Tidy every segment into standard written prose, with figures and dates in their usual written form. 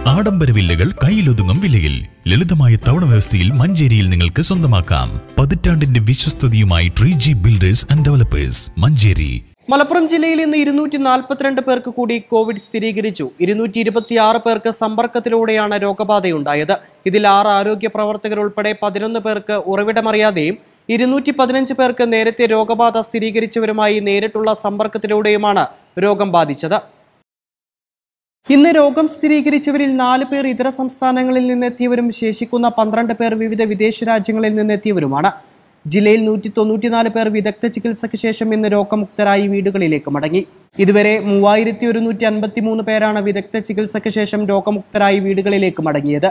ആഡംബര വില്ലകൾ കയ്യിലൊതുങ്ങും വിലയിൽ ലളിതമായ തവണ വ്യവസ്ഥയിൽ മഞ്ചേരിയിൽ നിങ്ങൾക്ക് സ്വന്തമാക്കാം. പതിറ്റാണ്ടിന്റെ വിശ്വസ്തതയുമായി 3G builders and developers, Manjeri. Malappuram ജില്ലയിൽ ഇന്ന് 242 പേർക്ക് കൂടി കോവിഡ് സ്ഥിരീകരിച്ചു. 226 പേർക്ക് സമ്പർക്കത്തിലൂടെയാണ് രോഗബാധയുണ്ടായത്. ഇതിൽ 6 ആരോഗ്യ പ്രവർത്തകർ ഉൾപ്പെടെ 11 പേർക്ക് ഉറവിടമറിയാതെയും 215 പേർക്ക് നേരത്തെ രോഗബാധ സ്ഥിരീകരിച്ചവരുമായി നേരിട്ടുള്ള സമ്പർക്കത്തിലൂടെയുമാണ് രോഗം ബാധിച്ചത്. ഇന്ന് രോഗം സ്ഥിരീകരിച്ചവരിൽ 4 പേർ ഇതര സംസ്ഥാനങ്ങളിൽ നിന്നെത്തിയവരും ശേഷിക്കുന്ന 12 പേർ വിവിധ വിദേശ രാജ്യങ്ങളിൽ നിന്നെത്തിയവരുമാണ്. ജില്ലയിൽ 194 പേർ വിദഗ്ധ ചികിത്സയ്ക്ക് ശേഷം ഇന്ന് രോഗമുക്തരായി വീടുകളിലേക്ക് മടങ്ങി. ഇതുവരെ 3153 പേരാണ് വിദഗ്ധ ചികിത്സയ്ക്ക് ശേഷം രോഗമുക്തരായി വീടുകളിലേക്ക് മടങ്ങിയത്.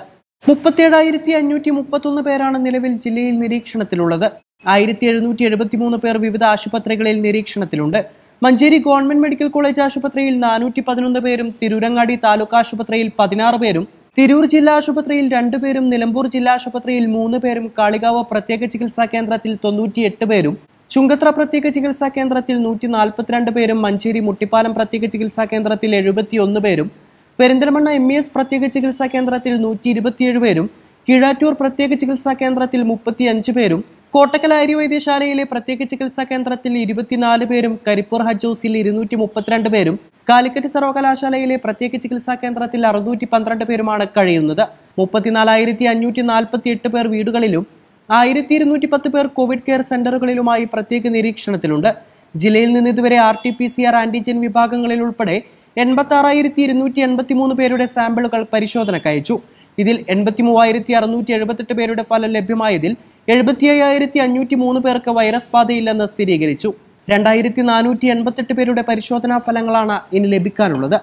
37,531 പേരാണ് നിലവിൽ ജില്ലയിൽ നിരീക്ഷണത്തിലുള്ളത്. 1773 പേർ വിവിധ ആശുപത്രികളിൽ നിരീക്ഷണത്തിലുണ്ട്. മഞ്ചേരി ഗവൺമെന്റ് മെഡിക്കൽ കോളേജ് ആശുപത്രിയിൽ 411 പേരും, തിരൂരങ്ങാടി താലൂക്ക് ആശുപത്രിയിൽ 16 പേരും, തിരൂർ ജില്ലാ ആശുപത്രിയിൽ 2 പേരും, നിലമ്പൂർ ജില്ലാ ആശുപത്രിയിൽ 3 പേരും, കാളികാവ് പ്രത്യേക ചികിത്സാ കേന്ദ്രത്തിൽ 98 പേരും, ചുങ്കത്ര പ്രത്യേക ചികിത്സാ കേന്ദ്രത്തിൽ 142 പേരും, മഞ്ചേരി മുട്ടിപ്പാലം പ്രത്യേക ചികിത്സാ കേന്ദ്രത്തിൽ 71 പേരും, പെരിന്തൽമണ്ണ MES പ്രത്യേക ചികിത്സാ കേന്ദ്രത്തിൽ 127 പേരും, കീഴാറ്റൂർ പ്രത്യേക ചികിത്സാ കേന്ദ്രത്തിൽ 35 പേരും, കോട്ടക്കൽ ആര്യ വൈദ്യശാലയിലെ പ്രത്യേക ചികിത്സാ കേന്ദ്രത്തിൽ 24 പേരും, കരിപ്പൂർ ഹജ്ജ് ഹൗസിൽ 232 പേരും, കാലിക്കറ്റ് സർവകലാശാലയിലെ പ്രത്യേക ചികിത്സാ കേന്ദ്രത്തിൽ 612 പേരുമാണ് കഴിയുന്നത്. 34,548 പേർ വീടുകളിലും 1,210 പേർ കോവിഡ് കെയർ സെന്ററുകളിലുമായി പ്രത്യേക നിരീക്ഷണത്തിലുണ്ട്. ജില്ലയിൽ നിന്ന് ഇതുവരെ RT-PCR ആന്റിജൻ വിഭാഗങ്ങളിൽ ഉൾപ്പെടെ 86,283 പേരുടെ സാമ്പിളുകൾ പരിശോധനയ്ക്ക് അയച്ചു. ഇതിൽ 83,678 പേരുടെ ഫലം ലഭ്യമായതിൽ 75,503 പേർക്ക് വൈറസ് ബാധയില്ലെന്ന് സ്ഥിരീകരിച്ചു. 2,488 പേരുടെ പരിശോധനാ ഫലങ്ങളാണ് ഇനി ലഭിക്കാനുള്ളത്.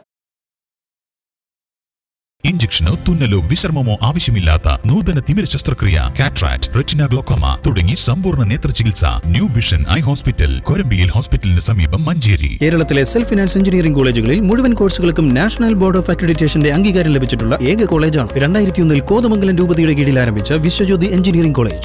ഇഞ്ചക്ഷനോ തുന്നലോ വിശ്രമമോ ആവശ്യമില്ലാത്ത നൂതന തിമിര ശസ്ത്രക്രിയ, കാറ്ററാക്ട്, റെറ്റിന ഗ്ലോക്കോമ തുടങ്ങി സമ്പൂർണ്ണ നേത്ര ചികിത്സ ന്യൂ വിഷൻ ഐ ഹോസ്പിറ്റൽ, കൊരമ്പിയിൽ ഹോസ്പിറ്റലിന് സമീപം, മഞ്ചേരി. കേരളത്തിലെ സെൽഫ് ഫിനാൻസ് എഞ്ചിനീയറിംഗ് കോളേജുകളിൽ മുഴുവൻ കോഴ്സുകൾക്കും നാഷണൽ ബോർഡ് ഓഫ് അക്രഡിറ്റേഷന്റെ അംഗീകാരം ലഭിച്ചിട്ടുള്ള ഏക കോളേജാണ് 2001 കോതമംഗലം രൂപതയുടെ കീഴിൽ ആരംഭിച്ച വിശ്വജ്യോതി എഞ്ചിനീയറിംഗ് കോളേജ്.